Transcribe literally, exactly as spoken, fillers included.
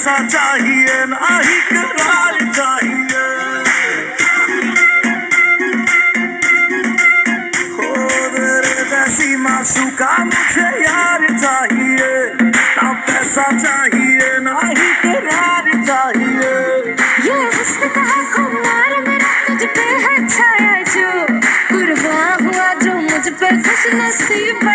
पैसा चाहिए ना ही करार चाहिए, हो तेरे जैसी मासूका मुझे यार चाहिए, ना पैसा चाहिए ना ही करार चाहिए। ये हुस्न का है खुमार मेरा तुझ पे है छाया जो, कुर्बान हुआ जो मुझ पे खुश नसीब